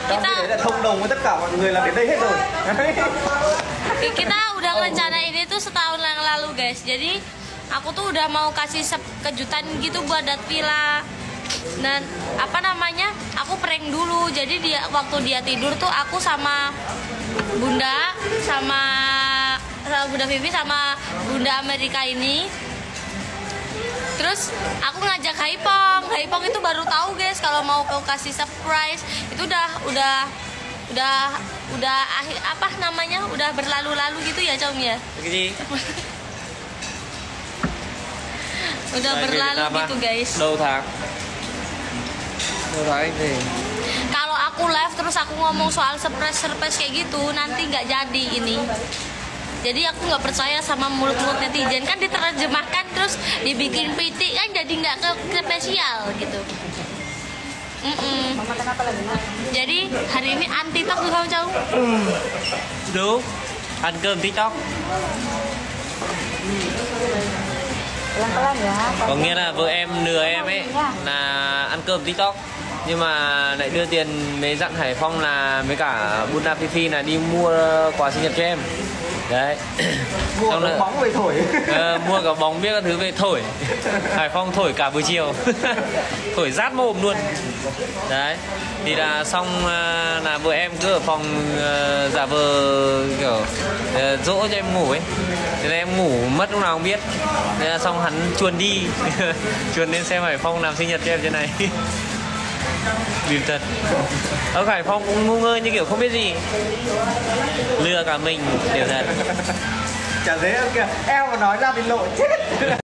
Trong cái đấy là thông đồng với tất cả mọi người là đến đây hết rồi. Kita udah ngerencanain itu setahun yang lalu guys. Jadi aku tuh udah mau kasih kejutan gitu buat Datvila. Dan apa namanya, aku prank dulu. Jadi waktu dia tidur tuh aku sama Bunda, sama Bunda Vivi, sama Bunda Amerika ini. Terus aku ngajak Haipong itu baru tahu guys kalau mau kau kasih surprise. Itu udah akhir apa namanya, udah berlalu-lalu gitu ya Cong ya. Udah berlalu gitu guys. Kalau aku live terus aku ngomong soal surprise kayak gitu, nanti nggak jadi ini. Jadi aku nggak percaya sama mulut-mulut netizen, kan diterjemahkan terus dibikin pitik kan jadi nggak ke spesial gitu. Jadi hari ini anti TikTok tuh kamu Cong. Đúng, ăn cơm TikTok. Pelan-pelan ya. Có nghĩa là vợ em lừa em ấy là ăn cơm TikTok, nhưng mà lại đưa tiền với dặn Hải Phong là với cả Bunda Fifi là đi mua quà sinh nhật cho em. Đấy. Mua cả bóng về thổi. Mua cả bóng biết các thứ về thổi. Hải Phong thổi cả buổi chiều. Thổi rát mồm luôn. Đấy. Thì là xong là vợ em cứ ở phòng giả vờ kiểu dỗ cho em ngủ ấy. Thế nên em ngủ mất lúc nào không biết. Thế là xong hắn chuồn đi. Chuồn lên xem Hải Phong làm sinh nhật cho em thế này. Bìm thật. Hải Phong cũng ngu ngơ như kiểu không biết gì, lừa cả mình, điều thật. Chả thấy kìa, em mà nói ra bị lộ chết.